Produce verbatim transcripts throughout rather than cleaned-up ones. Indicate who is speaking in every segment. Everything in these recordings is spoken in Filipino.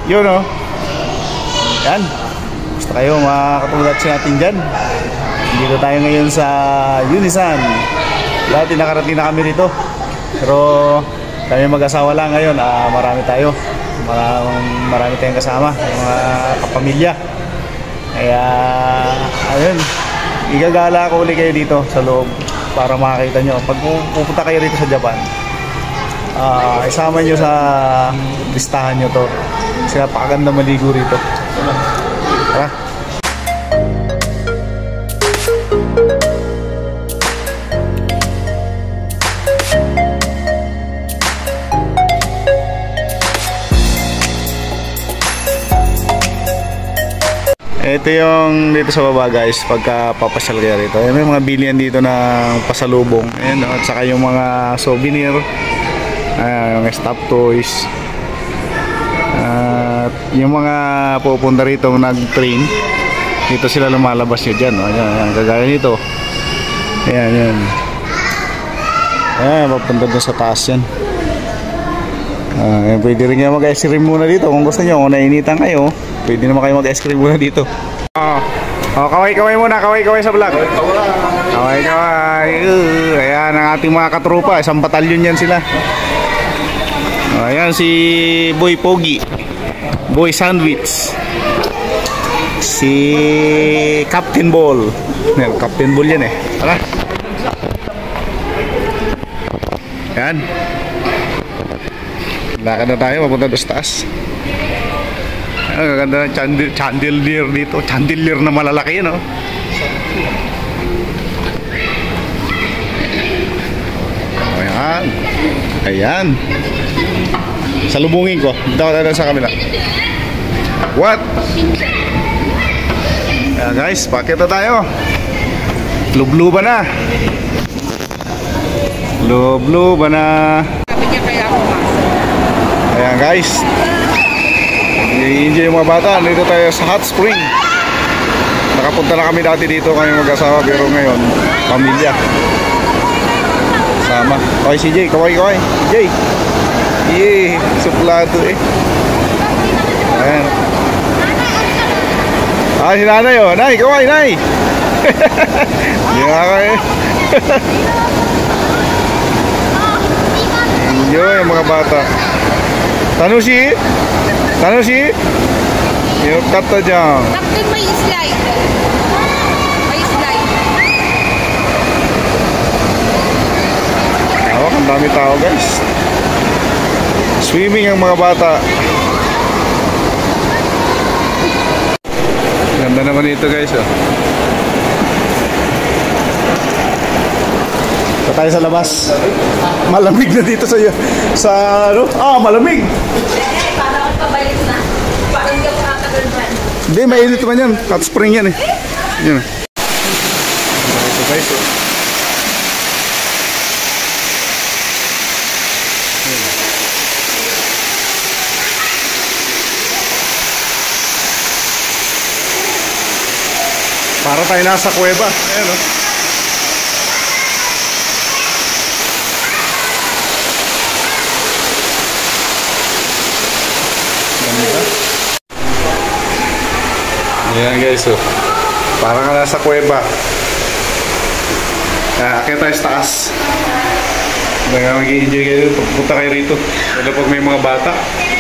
Speaker 1: Yun o. Yan. Gusto kayo mga katulad sa natin dyan. Dito tayo ngayon sa Unisan. Dati nakarating na kami rito. Pero kami mag-asawa lang ngayon. Ah, marami tayo. Marami, marami tayong kasama. Mga kapamilya. Kaya ayun, igagala ko ulit kayo dito sa loob para makakita nyo. Pag pupunta kayo rito sa Japan, uh, isama nyo sa listahan nyo to. Kasi napakaganda maligo rito. Tara. Ito yung dito sa baba guys, pagka papasyal kayo rito. May mga bilihan dito ng pasalubong. Ayan, at saka yung mga souvenir, uh, yung stop toys. At uh, yung mga pupunta rito nag-train, dito sila lumalabas nyo dyan. Ayan, ayan, kagaya nito. Ayan, ayan. Ayan, papunta doon sa taas yan. Uh, pwede rin nga mag-ice cream muna dito kung gusto nyo. Kung nainitan kayo, pwede naman kayo mag-ice cream muna dito. Oh, oh kaway-kaway muna, kaway-kaway sa vlog. Kaway-kaway. Uh, ayan ang ating mga katrupa. Isang batalyon yan sila. Oh, ayan si Boy Pogi, Boy Sandwich, si Captain Ball. Ayan, Captain Ball yan eh. Tara. Ayan. Lakad na tayo, mapunta doon sa taas. Ang ganda ng chandel, chandelier dito. Chandelier na malalaki yun, oh. Ayan. Ayan. Salubungin ko. Dito ako sa kamila. What? Ayan guys, pakita tayo. Lubluba na. Lubluba na. Ayan guys, i-enjoy yung mga bata. Dito tayo sa hot spring. Nakapunta na kami dati dito, kami mag-asawa. Pero ngayon, pamilya sama. Okay si Jay, kaway kaway Jay. Yee, suplado eh. Ayan. Ah, si nanay oh. Nay, kaway, nay. Hindi nga kaway. Enjoy yung mga bata. Tanushi? Tanushi? Yung kata dyan.
Speaker 2: Captain, may slide. May slide.
Speaker 1: Awak, ang dami tao guys. Swimming ang mga bata. Ganda naman ito guys oh. Ito tayo sa labas. Malamig na dito sa sa ano? Ah, malamig.
Speaker 2: Para akong pabalik na. Parang hindi ako nakatagal.
Speaker 1: Hindi, mainit naman yan. Hot spring yan eh. Yan. Ito guys oh. Para tayo nasa kuweba. Ayan oh. Ayan guys oh. Parang ka nasa kuweba. Ah, akit tayo sa taas. Baga mag-i-enjoy kayo. Pagpunta kayo rito. Lalo pag may mga bata.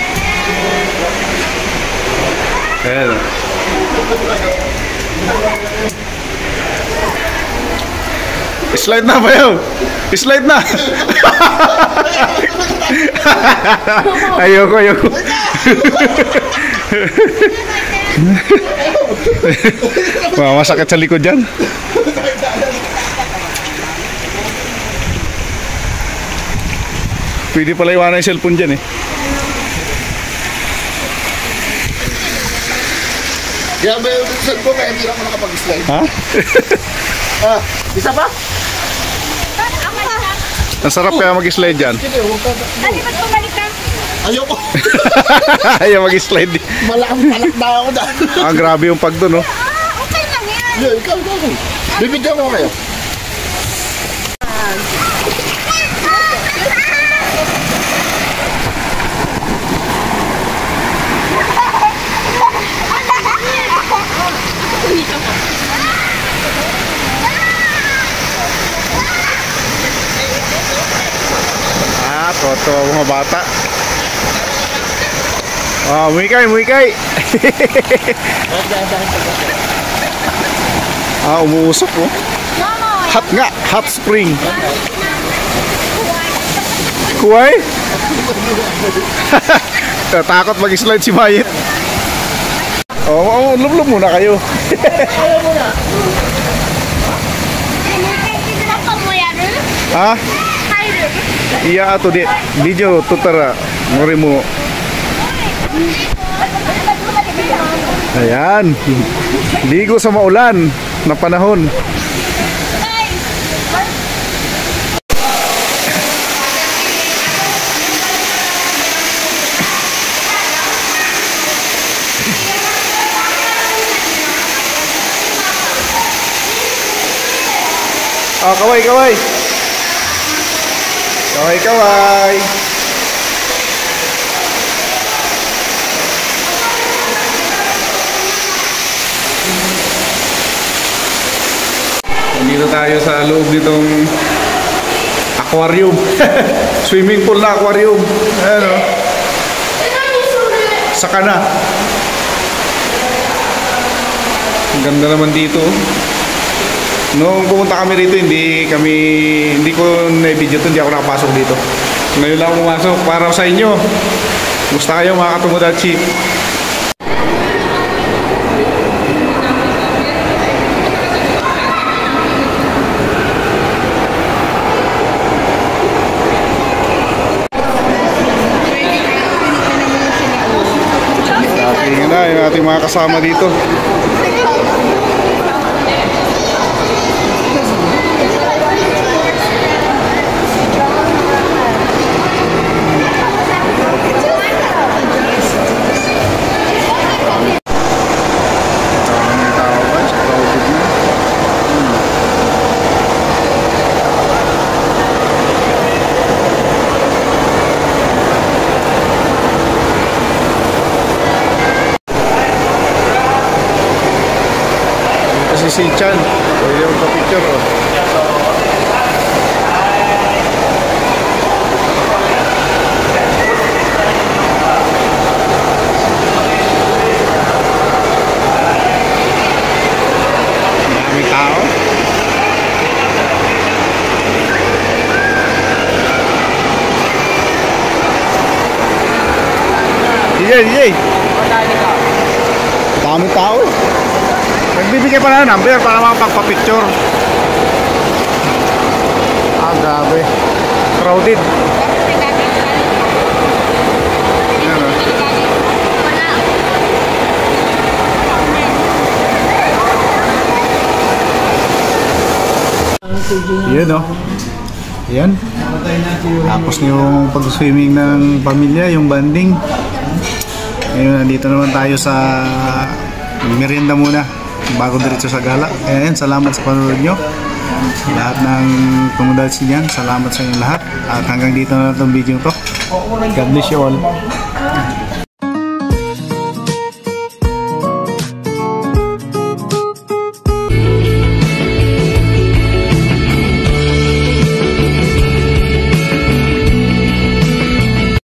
Speaker 1: Ayan oh. Slide na ba yun? Slide na! Ayoko, ayoko. Masakit sa likod dyan. Pwede pala iwanan yung cellphone dyan eh.
Speaker 3: Kaya ba yung cellphone kaya hindi ako nakapag-slide?
Speaker 1: Ha?
Speaker 3: Ah, isa pa?
Speaker 1: Ang sarap kaya mag-slide dyan.
Speaker 2: Dali, ba't bumalik ka?
Speaker 3: Ayoko.
Speaker 1: Ayaw mag-slide.
Speaker 3: Malaking palak na ako dahil.
Speaker 1: Ah, grabe yung pag doon, oh.
Speaker 2: Ah, okay lang yan.
Speaker 3: Yeah, ikaw, ikaw. Bibigyan ko kayo.
Speaker 1: Ito mga bata. Ah, muikay, muikay. Ah, umuusok oh. Hot nga, hot spring. Kuway? Takot mag-slide si Mayit. Oh, oh lum-lum muna kayo. Ha? Iya ato di video tutara ngori mo. Ayan. Ligo sa maulan na panahon. Oh, kaway, kaway. Kaway, kaway. Nandito tayo sa loob nitong aquarium. Swimming pool na aquarium. Ayan o. Saka na. Ang ganda naman dito. Noong pumunta kami rito, hindi kami, hindi ko na-video ito, hindi ako nakapasok dito. Ngayon lang pumasok para sa inyo. Gusto kayo mga Katomodachi. Tingnan na yung ating mga kasama dito. Si Chan, pwede yung pa-picture oh. Maraming tao. D J, D J. Daming tao. Nagbibigay pa na number para makapagpa-picture. Ah, grabe. Crowded. Yan o. Yan o. Yan. Tapos yung pag-swimming ng pamilya, yung banding. Ngayon, nandito naman tayo sa merienda muna bago diretso sa gala. Ayan, salamat sa panonood nyo lahat ng Katomodachi dyan. Salamat sa inyo lahat at hanggang dito na itong video to. God bless you all.